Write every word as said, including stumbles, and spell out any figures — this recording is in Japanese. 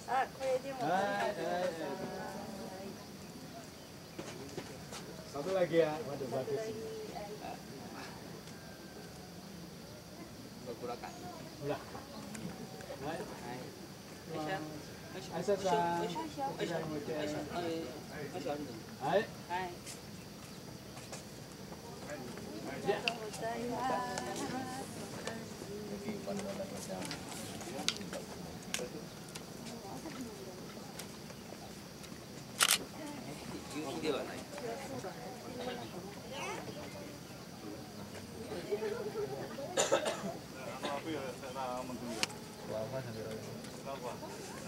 あ、これでも。はい。 Satu lagi ya, waduh bagus. Bergulakan. Udah. Hai. Hai. Aisyah-san. Hai. Hai. ありがとうございます。 夕日ではない。 Apa ya? Saya nak menunggu. Wah, apa sambil. Kenapa?